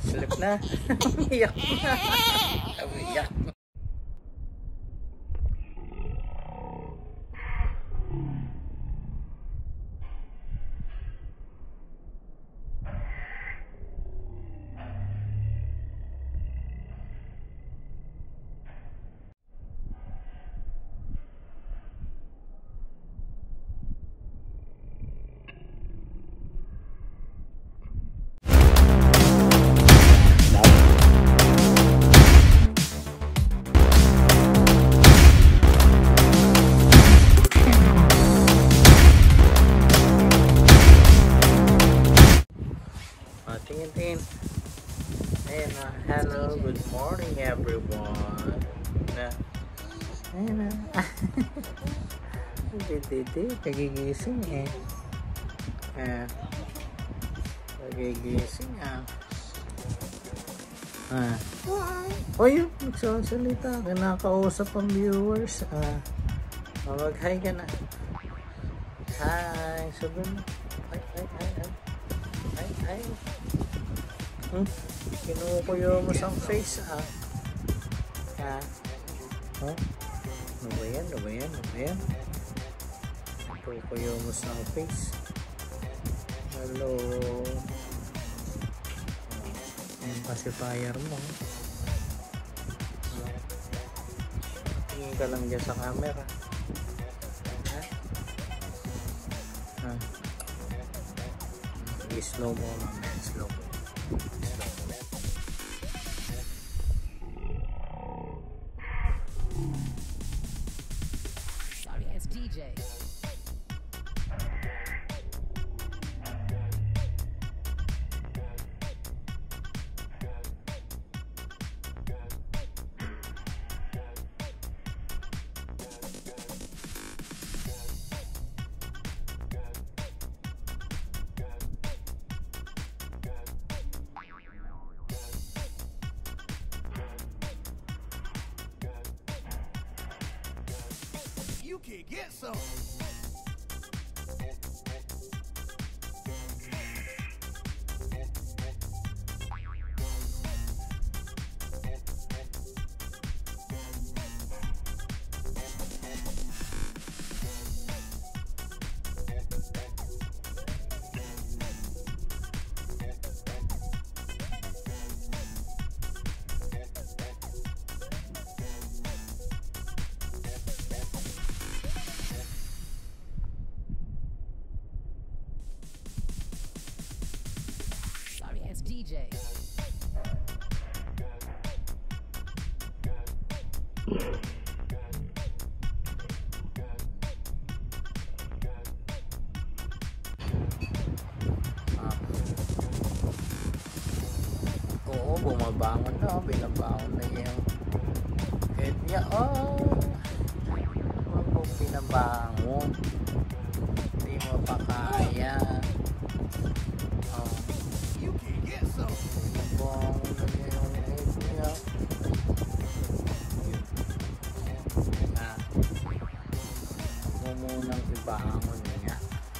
Slip na. Iyak na. Iyak. Tingin. Ayan na. Hello, good morning everyone. Ayan na. Dede, kagigising eh. Kagigising O yun, nagsasalita. Kinakausap ang viewers. Mag-hi ka na. Hi, sabihin mo. Hi. Kinukuyo mo sa face Ano ba yan? Kinukuyo mo sa face. Hello. Yung pacifier mo. Tingin ka lang dyan sa camera. Slow mo naman, slow mo. Sorry, it's DJ. You can get some. DJ. Oo, bumabangon na. Binabangon na yung head niya. Binabangon. Hindi mo pa kaya. You can get some. Binabangon na yung head niya. Ako munang ibangon niya.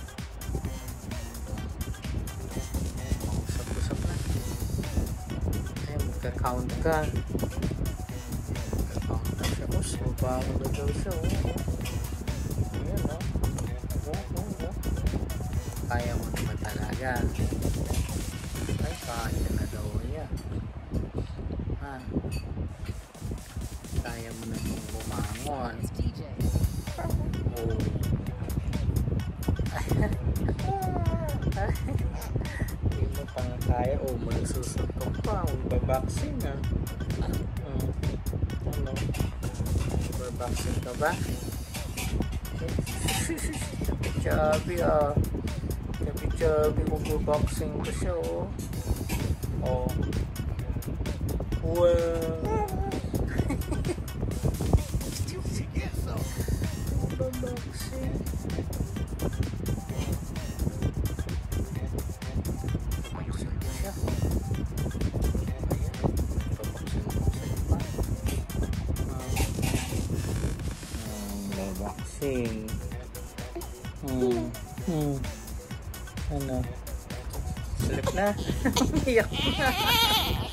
Usap-usap na. Ay, magka-count ka. Magka-count na siya. Mabangon na daw siya. Ayan, kaya mo naman talaga. Ay, kaya na daw niya. Kaya mo naman bumangon. Oh. Hindi mo pang kaya. Magsusuntok pa. Magbabaksing Ano? Magbabaksing ka ba? Chubby Chubby magbabaksing ko siya Well. Magbabaksing. Boxing. Ano? Slip na. Iyak na.